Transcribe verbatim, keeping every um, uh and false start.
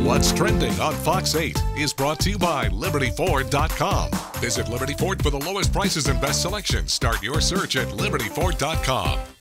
What's Trending on Fox eight is brought to you by Liberty Ford dot com. Visit Liberty Ford for the lowest prices and best selection. Start your search at Liberty Ford dot com.